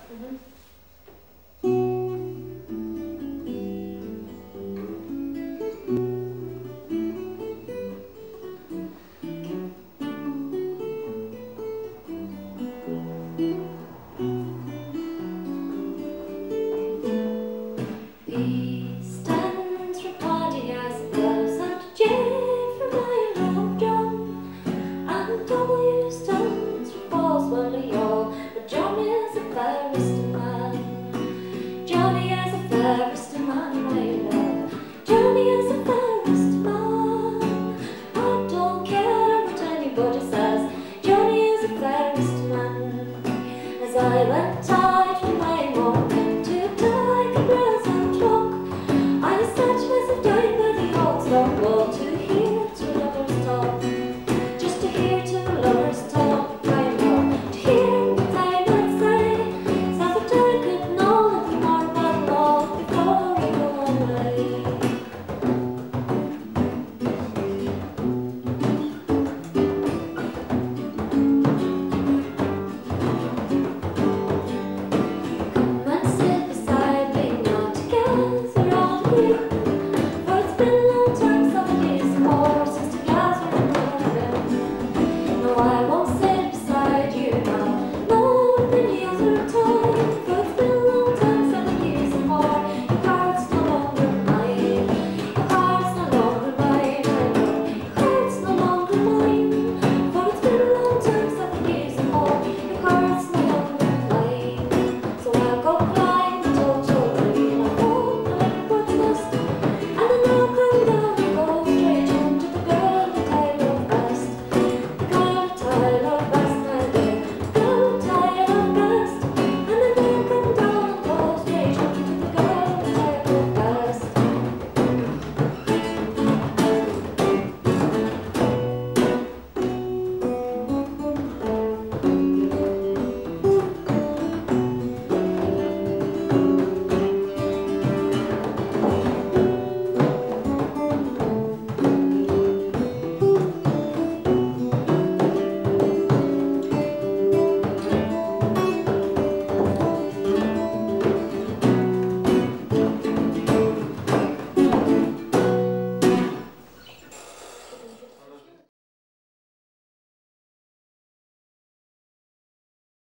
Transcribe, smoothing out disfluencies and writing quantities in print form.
B stands for party, I suppose, and J for my love John, and W stands for Boswell y'all. But John is the fairest of man. Johnny is the fairest of man, my love. Johnny is the fairest of man. I don't care what anybody says. Johnny is the fairest of man. As I went out from my morning,